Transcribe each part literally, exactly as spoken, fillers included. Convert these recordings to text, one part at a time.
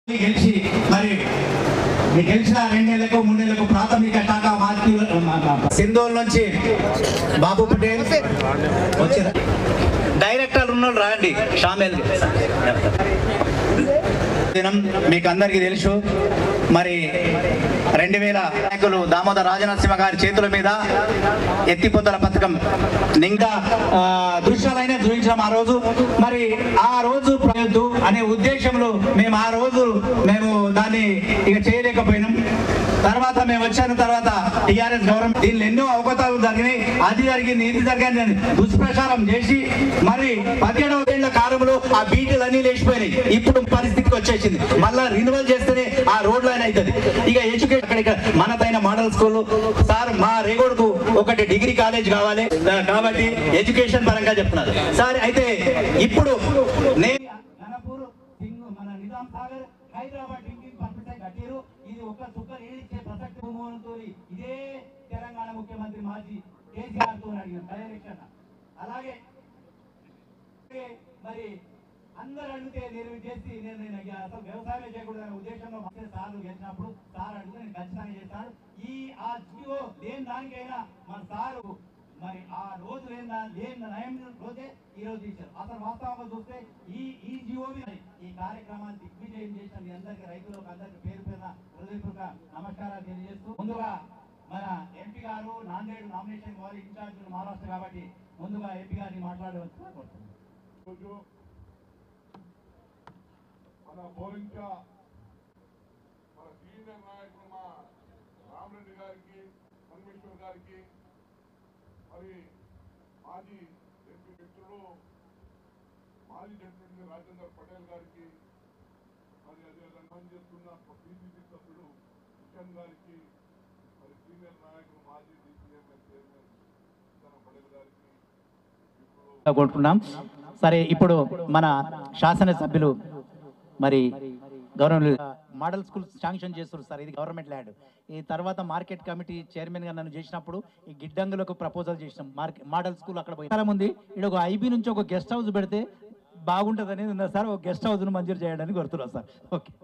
గెలిచి మరి గెలిచిన రెండేళ్లకు మూడేళ్లకు ప్రాథమిక శాఖ మార్చి సింధూల్ నుంచి బాబు పటేల్ వచ్చారు. డైరెక్టర్ ఉన్నాడు రాండి షామేల్ దినం మీకు అందరికీ తెలుసు. మరి రెండు వేల నాయకులు దామోదర్ రాజనరసింహ గారి చేతుల మీద ఎత్తిపోతల పథకం ఇంకా దృశ్యాలైనా చూపించాం ఆ రోజు. మరి ఆ రోజు ప్రయద్దు అనే ఉద్దేశంలో మేము ఆ రోజు మేము దాన్ని ఇక చేయలేకపోయినాం. తర్వాత మేము వచ్చిన తర్వాత టీఆర్ఎస్ గవర్నమెంట్ దీనిలో ఎన్నో అవకతవకలు జరిగినాయి, అది జరిగింది ఇది జరిగింది దుష్ప్రచారం చేసి మరి పదిహేడవ ఏళ్ల కాలంలో ఆ బీటీలు అన్ని లేచిపోయినాయి. ఇప్పుడు పరిస్థితికి వచ్చేసింది, మళ్ళా రినివల్ చేస్తేనే ఆ రోడ్లు అయినా అవుతుంది. ఇక ఎడ్యుకేషన్ అక్కడ మనదైన మోడల్ స్కూల్ సార్ మా రేగోడ్కు ఒకటి డిగ్రీ కాలేజ్ కావాలి కాబట్టి ఎడ్యుకేషన్ పరంగా చెప్తున్నారు సార్. అయితే ఇప్పుడు నేను మన నిజాం సాగర్ హైదరాబాద్ డ్రింకింగ్ పంపితే కట్టారు. ఇది ఒక చుక్కలు ఏడిచ్చే ప్రసక్తి భూమోహన్తో ఇదే తెలంగాణ ముఖ్యమంత్రి మాజీ కేసీఆర్ తో అడిగిన డైరెక్షన్. అలాగే మరి అందరు అడిగితే నేను చేసి నేను నేను అసలు వ్యవసాయం చేయకూడదనే ఉద్దేశంలో సార్లు గెలిచినప్పుడు సార్ అడిగితే నేను ఖచ్చితంగా చేస్తాను. ఈ ఆ జియో లేని దానికైనా మన సారు మరి ఆ రోజు లేని లేని నయం రోజే ఈ రోజు తీశారు. అసలు వాస్తవంగా చూస్తే ఈ ఈ జియో ఈ కార్యక్రమాన్ని దిగ్విజయం చేసిన మీ అందరికీ రైతులకు అందరికీ పేరు పేరున హృదయపూర్వక నమస్కారాలు తెలియజేస్తూ ముందుగా మన ఎంపీ గారు నాందేడు నామినేషన్ వారి ఇన్ఛార్జ్ మహారాష్ట్ర కాబట్టి ముందుగా ఎంపీ గారిని మాట్లాడవచ్చు. మన బోరించా మన సీనియర్ నాయకులు మా రామరెడ్డి గారికి పరమేశ్వర్ గారికి మరి మాజీ ఎంపీ మిత్రులు మాజీ జడ్పీ రాజేందర్ పటేల్ గారికి మరి అదేవిధంగా పనిచేస్తున్న బీసీసీ సభ్యుడు కిషన్ గారికి మరి సీనియర్ నాయకులు మాజీ డీసీఎంఎల్ చైర్మన్ పటేల్ గారికి కోరుకుంటున్నాం. సరే, ఇప్పుడు మన శాసనసభ్యులు మరి గవర్నమెంట్ మోడల్ స్కూల్ శాంక్షన్ చేస్తారు సార్. ఇది గవర్నమెంట్ ల్యాండ్. ఈ తర్వాత మార్కెట్ కమిటీ చైర్మన్ గా నన్ను చేసినప్పుడు ఈ గిడ్డంగులకు ప్రపోజల్ చేసినాం. మార్కెట్ మోడల్ స్కూల్ అక్కడ పోయి ఉంది. ఇక్కడ ఒక ఐబీ నుంచి ఒక గెస్ట్ హౌస్ పెడితే బాగుంటుంది అనేది ఉన్నారు సార్. ఒక గెస్ట్ హౌస్ ను మంజూరు చేయడానికి కోరుతున్నాం సార్. ఓకే.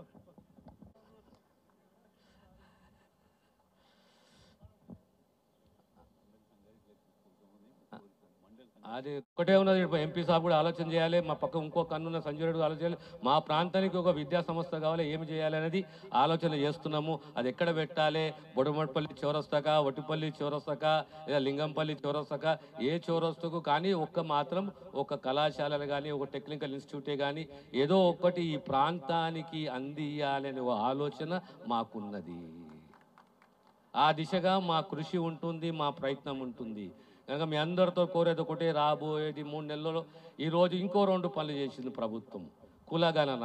అది ఒకటే ఉన్నది. ఎంపీ సాబ్ కూడా ఆలోచన చేయాలి, మా పక్క ఇంకో కన్నున్న సంజయ్ రెడ్డి ఆలోచన చేయాలి, మా ప్రాంతానికి ఒక విద్యా సంస్థ కావాలి, ఏమి చేయాలి అనేది ఆలోచన చేస్తున్నాము. అది ఎక్కడ పెట్టాలి, బొడమట్పల్లి చౌరస్తాక, ఒట్టిపల్లి చౌరస్తాక, లేదా లింగంపల్లి చౌరస్తాక, ఏ చౌరస్తకు కానీ ఒక్క మాత్రం ఒక కళాశాలలు కానీ ఒక టెక్నికల్ ఇన్స్టిట్యూటే కానీ ఏదో ఒక్కటి ఈ ప్రాంతానికి అందియాలనే ఆలోచన మాకున్నది. ఆ దిశగా మా కృషి ఉంటుంది, మా ప్రయత్నం ఉంటుంది. కనుక మీ అందరితో కోరేది ఒకటే, రాబోయేది మూడు నెలల్లో ఈరోజు ఇంకో రెండు పనులు చేసింది ప్రభుత్వం. కులగణన.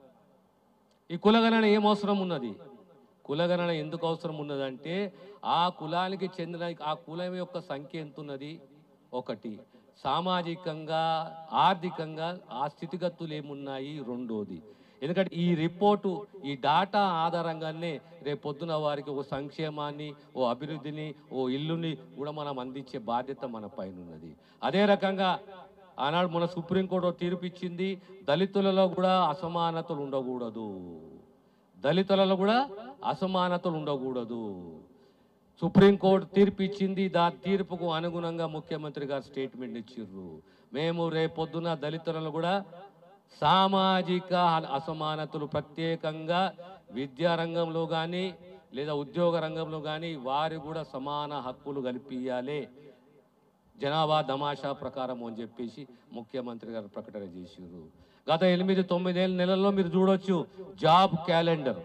ఈ కులగణన ఏం అవసరం ఉన్నది? కులగణన ఎందుకు అవసరం ఉన్నదంటే ఆ కులానికి చెందిన ఆ కులం యొక్క సంఖ్య ఎంత ఉన్నది ఒకటి, సామాజికంగా ఆర్థికంగా ఆ స్థితిగతులు ఏమున్నాయి రెండోది. ఎందుకంటే ఈ రిపోర్టు ఈ డాటా ఆధారంగానే రేపు పొద్దున వారికి ఒక సంక్షేమాన్ని, ఓ అభివృద్ధిని, ఓ ఇల్లుని కూడా మనం అందించే బాధ్యత మన పైన ఉన్నది. అదే రకంగా ఆనాడు మన సుప్రీంకోర్టు తీర్పు ఇచ్చింది, దళితులలో కూడా అసమానతలు ఉండకూడదు, దళితులలో కూడా అసమానతలు ఉండకూడదు. సుప్రీంకోర్టు తీర్పు ఇచ్చింది, దా తీర్పుకు అనుగుణంగా ముఖ్యమంత్రి గారు స్టేట్మెంట్ ఇచ్చిర్రు. మేము రేపు పొద్దున దళితులను కూడా సామాజిక అసమానతలు ప్రత్యేకంగా విద్యారంగంలో కానీ లేదా ఉద్యోగ రంగంలో కానీ వారు కూడా సమాన హక్కులు కల్పించాలి జనాభా దమాషా ప్రకారం అని చెప్పేసి ముఖ్యమంత్రి గారు ప్రకటన చేశారు. గత ఎనిమిది తొమ్మిదేళ్ళ నెలల్లో మీరు చూడొచ్చు జాబ్ క్యాలెండర్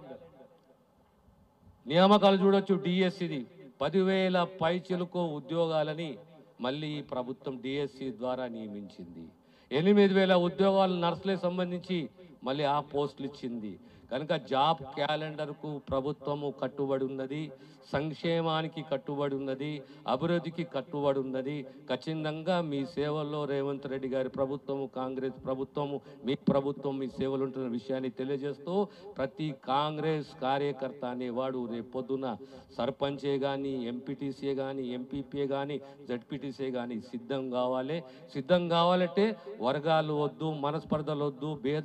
నియామకాలు చూడొచ్చు. డిఎస్సిది పదివేల పైచిలుకో ఉద్యోగాలని మళ్ళీ ప్రభుత్వం డిఎస్సి ద్వారా నియమించింది. ఎనిమిది వేల ఉద్యోగాలు నర్సులకు సంబంధించి మళ్ళీ ఆ పోస్టులు ఇచ్చింది. కనుక జాబ్ క్యాలెండర్కు ప్రభుత్వము కట్టుబడి ఉన్నది, సంక్షేమానికి కట్టుబడి ఉన్నది, అభివృద్ధికి కట్టుబడి ఉన్నది. ఖచ్చితంగా మీ సేవల్లో రేవంత్ రెడ్డి గారి ప్రభుత్వము, కాంగ్రెస్ ప్రభుత్వము, మీ ప్రభుత్వం మీ సేవలు ఉంటున్న విషయాన్ని తెలియజేస్తూ ప్రతి కాంగ్రెస్ కార్యకర్త అనేవాడు రేపు పొద్దున సర్పంచే కానీ, ఎంపీటీసీ కానీ, ఎంపీపీ కానీ, జడ్పీటీసీ కానీ సిద్ధం కావాలి. సిద్ధం కావాలంటే వర్గాలు వద్దు, మనస్పర్ధలు వద్దు, భేదాలు వద్దు.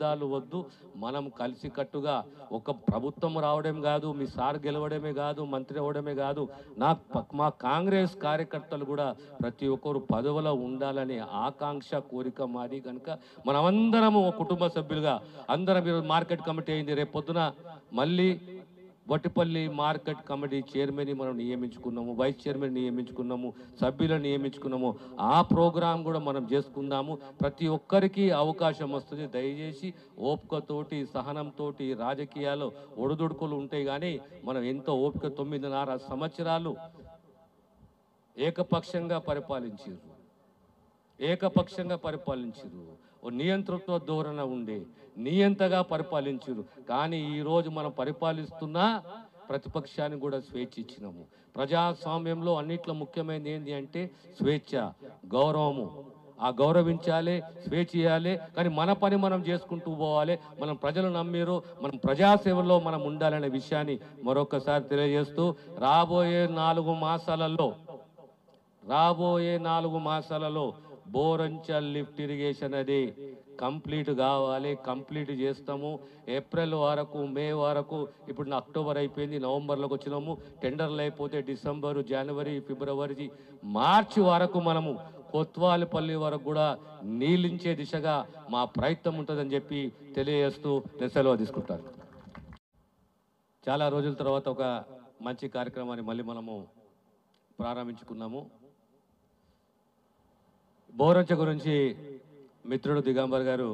వద్దు. మనం కలిసికట్టుగా ఒక ప్రభుత్వం రావడం కాదు, మీ సార్ గెలవడమే కాదు, మంత్రి అవ్వడమే కాదు, నా మా కాంగ్రెస్ కార్యకర్తలు కూడా ప్రతి ఒక్కరు పదవిలో ఉండాలనే ఆకాంక్ష కోరిక మాది. కనుక మనమందరము కుటుంబ సభ్యులుగా అందరం ఈరోజు మార్కెట్ కమిటీ అయింది. రేపు పొద్దున మళ్ళీ వట్టిపల్లి మార్కెట్ కమిటీ చైర్మన్ని మనం నియమించుకున్నాము, వైస్ చైర్మన్ నియమించుకున్నాము, సభ్యులను నియమించుకున్నాము. ఆ ప్రోగ్రాం కూడా మనం చేసుకుందాము. ప్రతి ఒక్కరికి అవకాశం వస్తుంది. దయచేసి ఓపికతోటి సహనంతో రాజకీయాల్లో ఒడిదుడుకులు ఉంటాయి, కానీ మనం ఎంతో ఓపిక తొమ్మిదిన్నర సంవత్సరాలు ఏకపక్షంగా పరిపాలించారు ఏకపక్షంగా పరిపాలించారు ఓ నియంతృత్వ ధోరణ ఉండే నియంతగా పరిపాలించారు. కానీ ఈరోజు మనం పరిపాలిస్తున్నా ప్రతిపక్షానికి కూడా స్వేచ్ఛ ఇచ్చినాము. ప్రజాస్వామ్యంలో అన్నిట్లో ముఖ్యమైనది ఏంటి అంటే స్వేచ్ఛ, గౌరవము. ఆ గౌరవించాలి, స్వేచ్ఛ ఇవ్వాలి, కానీ మన పని మనం చేసుకుంటూ పోవాలి. మనం ప్రజలు నమ్మిరు, మనం ప్రజాసేవలో మనం ఉండాలనే విషయాన్ని మరొకసారి తెలియజేస్తూ రాబోయే నాలుగు మాసాలలో రాబోయే నాలుగు మాసాలలో బోరంచల్ లిఫ్ట్ ఇరిగేషన్ అది కంప్లీట్ కావాలి. కంప్లీట్ చేస్తాము. ఏప్రిల్ వరకు, మే వరకు, ఇప్పుడు అక్టోబర్ అయిపోయింది, నవంబర్లోకి వచ్చినాము. టెండర్లు అయిపోతే డిసెంబరు, జనవరి, ఫిబ్రవరి, మార్చి వరకు మనము కొత్వాలపల్లి వరకు కూడా నీళ్ళించే దిశగా మా ప్రయత్నం ఉంటుందని చెప్పి తెలియజేస్తూ నేను సెలవు తీసుకుంటాను. చాలా రోజుల తర్వాత ఒక మంచి కార్యక్రమాన్ని మళ్ళీ మనము ప్రారంభించుకున్నాము. బోరంచ గురించి మిత్రుడు దిగంబర్ గారు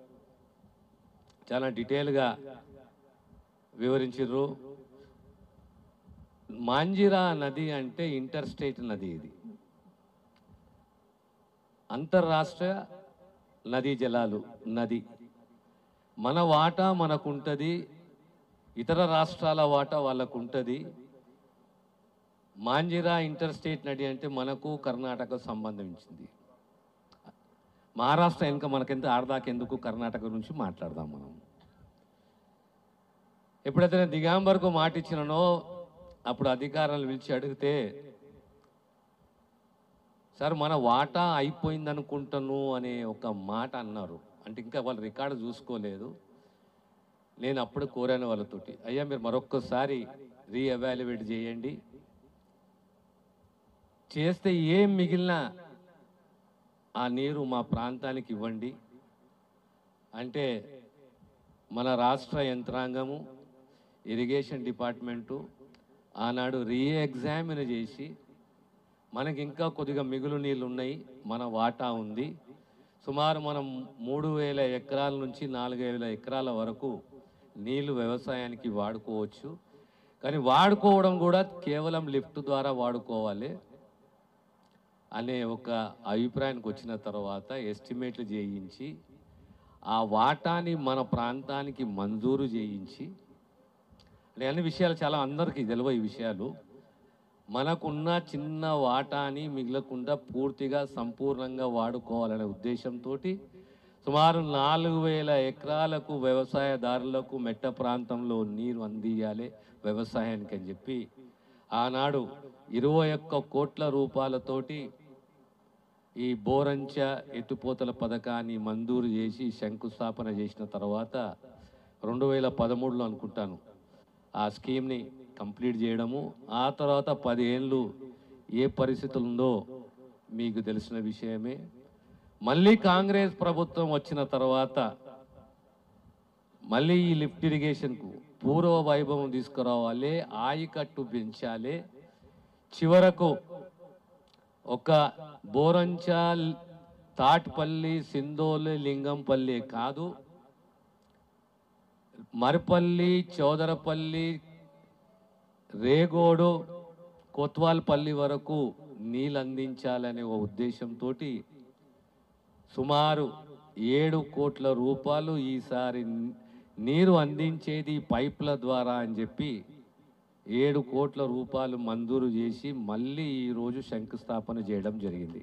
చాలా డీటెయిల్గా వివరించారు. మాంజిరా నది అంటే ఇంటర్ స్టేట్ నది, ఇది అంతర్రాష్ట్ర నదీ జలాలు నది. మన వాటా మనకుంటుంది, ఇతర రాష్ట్రాల వాటా వాళ్ళకు ఉంటుంది. మాంజిరా ఇంటర్ స్టేట్ నది అంటే మనకు కర్ణాటక సంబంధించింది. మహారాష్ట్ర ఇంకా మనకెంత ఆడదాకెందుకు, కర్ణాటక గురించి మాట్లాడదాం మనం. ఎప్పుడైతే నేను దిగంబర్కు మాట ఇచ్చినానో అప్పుడు అధికారులను పిలిచి అడిగితే, సార్ మన వాటా అయిపోయింది అనుకుంటాను అనే ఒక మాట అన్నారు. అంటే ఇంకా వాళ్ళు రికార్డు చూసుకోలేదు. నేను అప్పుడు కోరాను వాళ్ళతోటి, అయ్యా మీరు మరొక్కసారి రీఎవాల్యుయేట్ చేయండి, చేస్తే ఏం మిగిలిన ఆ నీరు మా ప్రాంతానికి ఇవ్వండి అంటే మన రాష్ట్ర యంత్రాంగము, ఇరిగేషన్ డిపార్ట్మెంటు ఆనాడు రీఎగ్జామిన్ చేసి మనకి ఇంకా కొద్దిగా మిగులు నీళ్ళు ఉన్నాయి, మన వాటా ఉంది, సుమారు మనం మూడు వేల ఎకరాల నుంచి నాలుగు వేల ఎకరాల వరకు నీళ్లు వ్యవసాయానికి వాడుకోవచ్చు, కానీ వాడుకోవడం కూడా కేవలం లిఫ్ట్ ద్వారా వాడుకోవాలి అనే ఒక అభిప్రాయానికి వచ్చిన తర్వాత ఎస్టిమేట్లు చేయించి ఆ వాటాని మన ప్రాంతానికి మంజూరు చేయించి, అంటే అన్ని విషయాలు చాలా అందరికీ తెలియవు ఈ విషయాలు. మనకున్న చిన్న వాటాని మిగలకుండా పూర్తిగా సంపూర్ణంగా వాడుకోవాలనే ఉద్దేశంతో సుమారు నాలుగు వేల ఎకరాలకు వ్యవసాయదారులకు మెట్ట ప్రాంతంలో నీరు అందియాలి వ్యవసాయానికి అని చెప్పి ఆనాడు ఇరవై ఒక్క కోట్ల రూపాయలతోటి ఈ బోరంచ ఎత్తిపోతల పథకాన్ని మంజూరు చేసి శంకుస్థాపన చేసిన తర్వాత రెండు వేల పదమూడులో అనుకుంటాను ఆ స్కీమ్ని కంప్లీట్ చేయడము. ఆ తర్వాత పదేళ్ళు ఏ పరిస్థితులు ఉందో మీకు తెలిసిన విషయమే. మళ్ళీ కాంగ్రెస్ ప్రభుత్వం వచ్చిన తర్వాత మళ్ళీ ఈ లిఫ్ట్ ఇరిగేషన్కు పూర్వ వైభవం తీసుకురావాలి, ఆయకట్టు పెంచాలి. చివరకు ఒక బోరంచల్, తాట్పల్లి, సిందోలు, లింగంపల్లి కాదు, మరిపల్లి, చౌదరపల్లి, రేగోడు, కొత్వాల్పల్లి వరకు నీళ్ళు అందించాలనే ఒక ఉద్దేశంతో సుమారు ఏడు కోట్ల రూపాయలు ఈసారి నీరు అందించేది పైప్ల ద్వారా అని చెప్పి ఏడు కోట్ల రూపాయలు మంజూరు చేసి మళ్ళీ ఈరోజు శంకుస్థాపన చేయడం జరిగింది.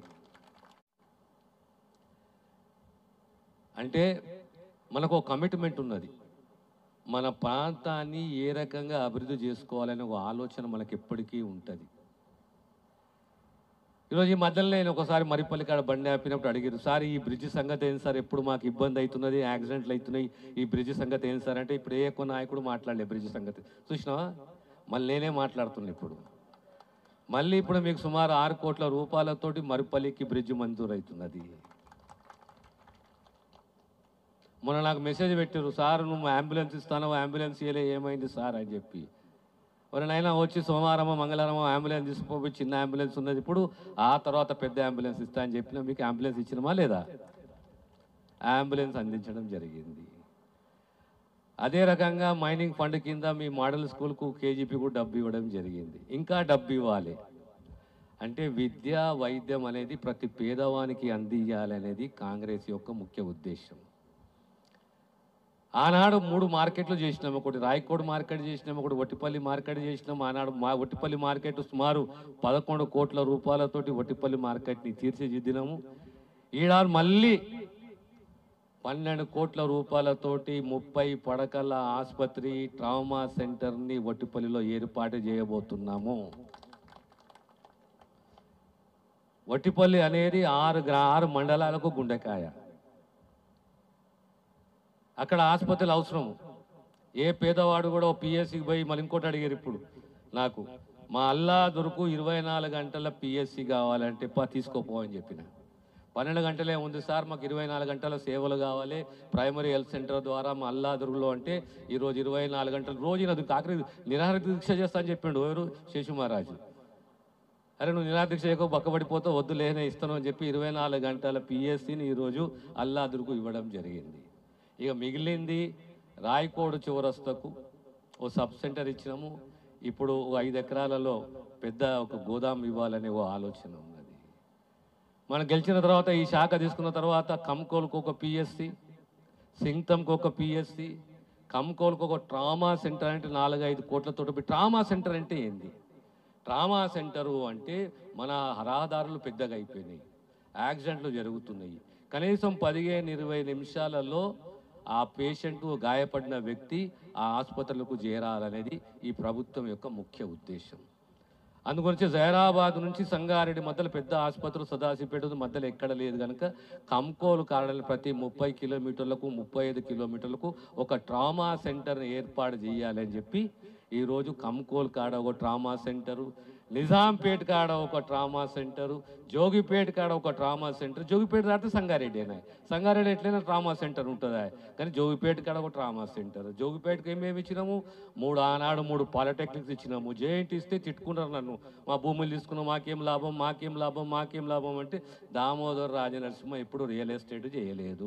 అంటే మనకు ఒక కమిట్మెంట్ ఉన్నది, మన ప్రాంతాన్ని ఏ రకంగా అభివృద్ధి చేసుకోవాలనే ఒక ఆలోచన మనకు ఎప్పటికీ ఉంటుంది. ఈరోజు ఈ మధ్యలో నేను ఒకసారి మరిపల్లి కాడ బండి ఆపినప్పుడు అడిగారు, సార్ ఈ బ్రిడ్జ్ సంగతి ఏంటి సార్, ఎప్పుడు మాకు ఇబ్బంది అవుతున్నది, యాక్సిడెంట్లు అవుతున్నాయి, ఈ బ్రిడ్జ్ సంగతి ఏంటి సార్ అంటే, ఇప్పుడు ఏ ఎక్కువ నాయకుడు మాట్లాడలే బ్రిడ్జ్ సంగతి. చూసినావా, మళ్ళీ నేనే మాట్లాడుతున్నా ఇప్పుడు. మళ్ళీ ఇప్పుడు మీకు సుమారు ఆరు కోట్ల రూపాయలతోటి మరిపల్లికి బ్రిడ్జ్ మంజూరు అవుతున్నది. మొన్న నాకు మెసేజ్ పెట్టారు, సార్ నువ్వు అంబులెన్స్ ఇస్తాను, అంబులెన్స్ ఇవ్వలే, ఏమైంది సార్ అని చెప్పి. ఎవరినైనా వచ్చి సోమవారమో మంగళవారమో అంబులెన్స్ తీసుకుపోయి చిన్న అంబులెన్స్ ఉన్నది, ఇప్పుడు ఆ తర్వాత పెద్ద అంబులెన్స్ ఇస్తా అని చెప్పినా మీకు అంబులెన్స్ ఇచ్చినమా లేదా? అంబులెన్స్ అందించడం జరిగింది. అదే రకంగా మైనింగ్ ఫండ్ కింద మీ మోడల్ స్కూల్కు కేజీపీ కూడా డబ్బు ఇవ్వడం జరిగింది. ఇంకా డబ్బు ఇవ్వాలి అంటే విద్య వైద్యం అనేది ప్రతి పేదవానికి అందించాలనేది కాంగ్రెస్ యొక్క ముఖ్య ఉద్దేశం. ఆనాడు మూడు మార్కెట్లు చేసినాము, ఒకటి రాయకోడ్ మార్కెట్ చేసినాము, ఒకటి ఒట్టిపల్లి మార్కెట్ చేసినాము. ఆనాడు మా ఒట్టిపల్లి మార్కెట్ సుమారు పదకొండు కోట్ల రూపాయలతోటి ఒట్టిపల్లి మార్కెట్ని తీర్చిదిద్దినాము. ఈనాడు మళ్ళీ పన్నెండు కోట్ల రూపాయలతోటి ముప్పై పడకల ఆసుపత్రి ట్రామా సెంటర్ని ఒట్టిపల్లిలో ఏర్పాటు చేయబోతున్నాము. ఒట్టిపల్లి అనేది ఆరు గ్రా ఆరు మండలాలకు గుండెకాయ. అక్కడ ఆసుపత్రులు అవసరం. ఏ పేదవాడు కూడా పిఎస్సికి పోయి మళ్ళీ ఇంకోటి అడిగారు ఇప్పుడు నాకు, మా అల్లా దొరుకు ఇరవై నాలుగు గంటల పిఎస్సి కావాలంటే పా తీసుకోపో అని చెప్పిన. పన్నెండు గంటలే ఉంది సార్, మాకు ఇరవై నాలుగు గంటల సేవలు కావాలి ప్రైమరీ హెల్త్ సెంటర్ ద్వారా మా అల్లాదుర్గులో అంటే ఈరోజు ఇరవై నాలుగు గంటలు రోజు అది కాకరి నిరాహార దీక్ష చేస్తా అని చెప్పిండు ఎవరు, శేషు మహారాజు. అరే నువ్వు నిరాహార దీక్ష చేయకో పక్కబడిపోతావు, వద్దు లేనే ఇస్తాను అని చెప్పి ఇరవై నాలుగు గంటల పిఎస్సిని ఈరోజు అల్లాదుర్గు ఇవ్వడం జరిగింది. ఇక మిగిలింది రాయకోడు చివరస్తకు ఓ సబ్ సెంటర్ ఇచ్చినాము. ఇప్పుడు ఐదు ఎకరాలలో పెద్ద ఒక గోదాం ఇవ్వాలనే ఓ ఆలోచన ఉన్నది. మనం గెలిచిన తర్వాత ఈ శాఖ తీసుకున్న తర్వాత కంకోల్కు ఒక పిఎస్సి, సింగ్తంకు ఒక పిఎస్సి, కంకోల్కు ఒక ట్రామా సెంటర్ అంటే నాలుగైదు కోట్లతో. ట్రామా సెంటర్ అంటే ఏంది? ట్రామా సెంటరు అంటే మన రహదారులు పెద్దగా అయిపోయినాయి, యాక్సిడెంట్లు జరుగుతున్నాయి. కనీసం పదిహేను ఇరవై నిమిషాలలో ఆ పేషెంట్ గాయపడిన వ్యక్తి ఆ ఆసుపత్రులకు చేరాలనేది ఈ ప్రభుత్వం యొక్క ముఖ్య ఉద్దేశం. అందుగురించి జైరాబాద్ నుంచి సంగారెడ్డి మధ్యలో పెద్ద ఆసుపత్రులు సదాశివపేట మధ్యలో ఎక్కడ లేదు కనుక కంకోలు కారణాలు ప్రతి ముప్పై కిలోమీటర్లకు ముప్పై ఐదు కిలోమీటర్లకు ఒక ట్రామా సెంటర్ని ఏర్పాటు చేయాలని చెప్పి ఈరోజు కంకోల్ కాడ ఒక ట్రామా సెంటరు, నిజాంపేట కాడ ఒక ట్రామా సెంటరు, జోగిపేట కాడ ఒక ట్రామా సెంటర్. జోగిపేట దాటితే సంగారెడ్డి అయినా, సంగారెడ్డి ఎట్లయినా ట్రామా సెంటర్ ఉంటుందా, కానీ జోగిపేట కాడ ఒక ట్రామా సెంటర్. జోగిపేటకి ఏమేమి ఇచ్చినాము? మూడు ఆనాడు మూడు పాలిటెక్నిక్స్ ఇచ్చినాము. జేఎన్టీ ఇస్తే తిట్టుకుంటారు నన్ను, మా భూములు తీసుకున్నాం మాకేం లాభం మాకేం లాభం మాకేం లాభం అంటే. దామోదర్ రాజనరసింహ ఎప్పుడు రియల్ ఎస్టేట్ చేయలేదు.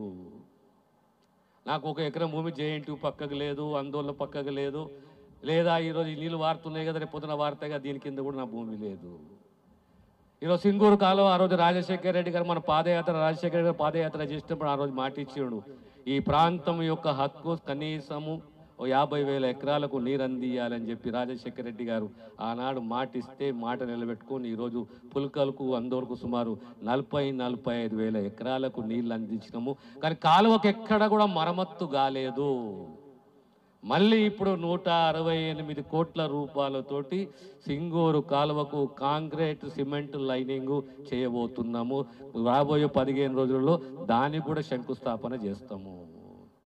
నాకు ఒక ఎకరం భూమి జేఎన్టీ పక్కకు లేదు, ఆందోళన పక్కకు లేదు, లేదా ఈరోజు నీళ్ళు వారుతున్నాయి కదా రేపు పొద్దున వారుతాయి కదా దీని కింద కూడా నా భూమి లేదు. ఈరోజు సింగూరు కాలం ఆ రోజు రాజశేఖర రెడ్డి గారు మన పాదయాత్ర రాజశేఖర రెడ్డి గారు పాదయాత్ర చేసినప్పుడు ఆ రోజు మాట ఇచ్చాడు, ఈ ప్రాంతం యొక్క హక్కు కనీసము ఓ యాభై వేల ఎకరాలకు నీరు అందియాలని చెప్పి రాజశేఖర రెడ్డి గారు ఆనాడు మాటిస్తే మాట నిలబెట్టుకొని ఈరోజు పుల్కలకు అందోరకు సుమారు నలభై నలభై ఐదు వేల ఎకరాలకు నీళ్ళు అందించినాము. కానీ కాలువకు ఎక్కడ కూడా మరమ్మత్తు కాలేదు. మళ్ళీ ఇప్పుడు నూట అరవై ఎనిమిది కోట్ల రూపాయలతోటి సింగూరు కాలువకు కాంక్రీట్ సిమెంట్ లైనింగ్ చేయబోతున్నాము. రాబోయే పదిహేను రోజుల్లో దానికి కూడా శంకుస్థాపన చేస్తాము.